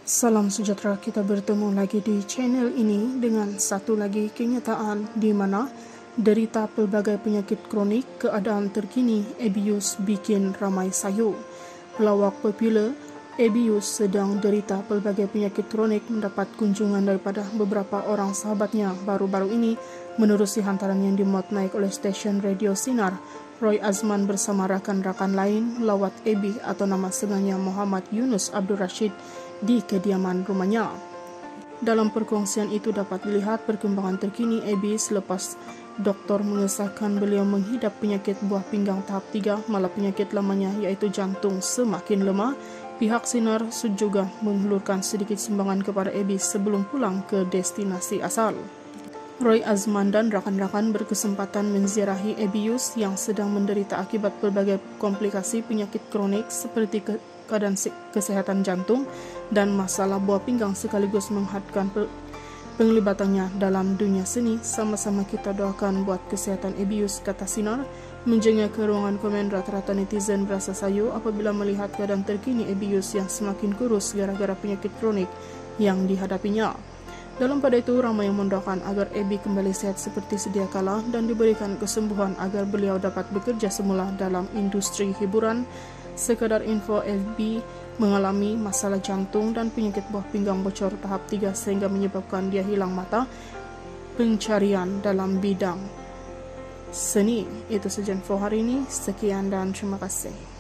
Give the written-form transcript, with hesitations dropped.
Salam sejahtera, kita bertemu lagi di channel ini dengan satu lagi kenyataan di mana derita pelbagai penyakit kronik, keadaan terkini Abius bikin ramai sayu. Pelawak popular Abius sedang derita pelbagai penyakit kronik mendapat kunjungan daripada beberapa orang sahabatnya baru-baru ini menerusi hantaran yang dimuat naik oleh stesen radio Sinar. Roy Azman bersama rakan-rakan lain melawat Abi atau nama sebenarnya Muhammad Yunus Abdul Rashid di kediaman rumahnya. Dalam perkongsian itu dapat dilihat perkembangan terkini Abi selepas doktor mengesahkan beliau menghidap penyakit buah pinggang tahap 3, malah penyakit lamanya iaitu jantung semakin lemah. Pihak Sinar juga menghulurkan sedikit sumbangan kepada Abi sebelum pulang ke destinasi asal. Roy Azman dan rakan-rakan berkesempatan menziarahi Abius yang sedang menderita akibat berbagai komplikasi penyakit kronik seperti keadaan kesehatan jantung dan masalah buah pinggang, sekaligus menghadkan penglibatannya dalam dunia seni. Sama-sama kita doakan buat kesehatan Abius, kata Sinar. Menjengkel ke ruangan komen, rata-rata netizen berasa sayu apabila melihat keadaan terkini Abius yang semakin kurus gara-gara penyakit kronik yang dihadapinya. Dalam pada itu, ramai yang mendoakan agar Abi kembali sehat seperti sedia kala dan diberikan kesembuhan agar beliau dapat bekerja semula dalam industri hiburan. Sekadar info, Abi mengalami masalah jantung dan penyakit buah pinggang bocor tahap 3 sehingga menyebabkan dia hilang mata pencarian dalam bidang seni. Itu saja info hari ini. Sekian dan terima kasih.